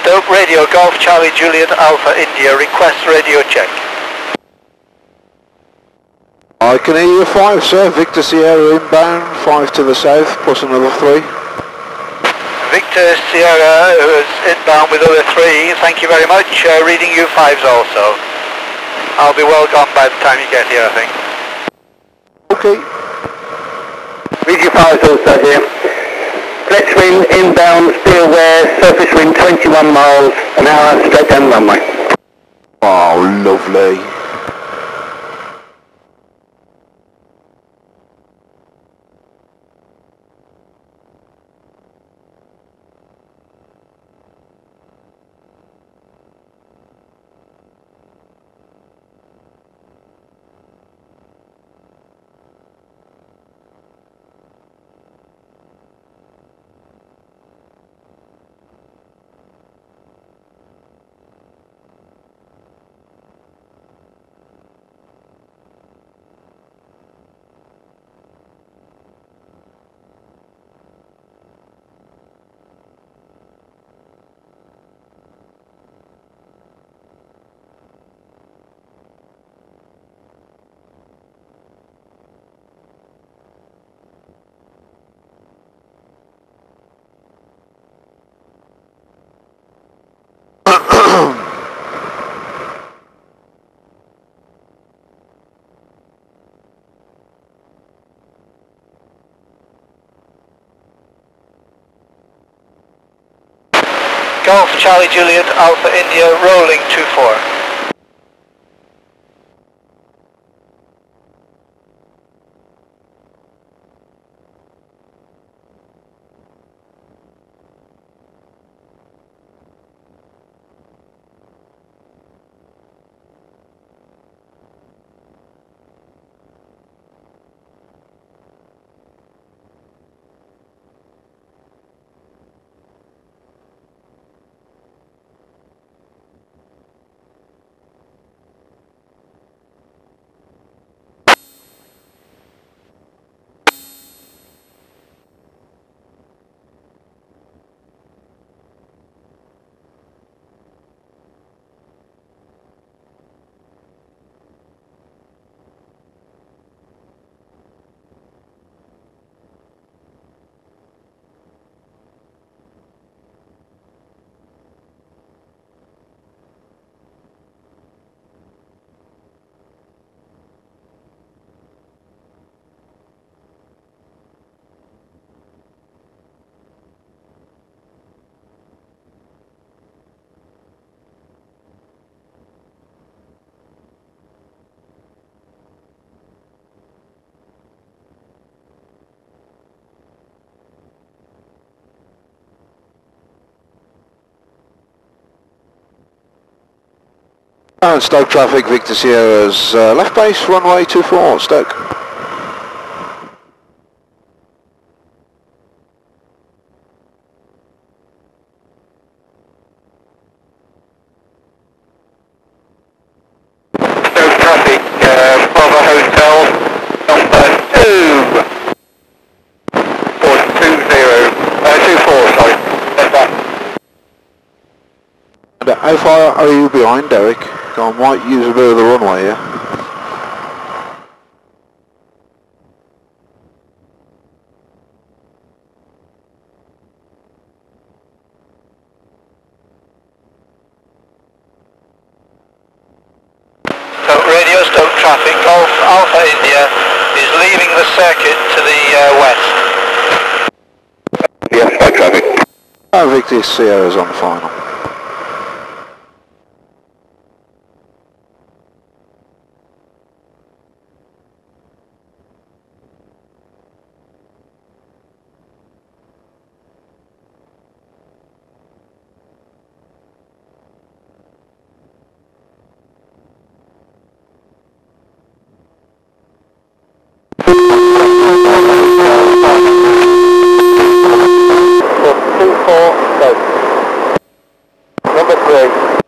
Stoke radio, Golf Charlie Juliet Alpha India, request radio check. I can hear you 5 sir, Victor Sierra inbound, 5 to the south, plus another 3. Victor Sierra is inbound with other 3, thank you very much, reading you 5s also. I'll be well gone by the time you get here I think. Okay. Read you 5s also here. Flex wind inbound, be aware, surface wind 21 miles an hour, straight down the runway. Oh, lovely. Golf Charlie Juliet Alpha India, rolling 24. And Stoke traffic, Victor Sierra's left base, runway 24, Stoke. Stoke traffic, Bravo Hotel, number 24, sorry. That's that. And how far are you behind, Derek? I might use a bit of the runway here. Stoke radio, Stoke traffic, Golf Alpha India is leaving the circuit to the west. Yes, Stoke traffic. Victor Sierra's on final. Number 3.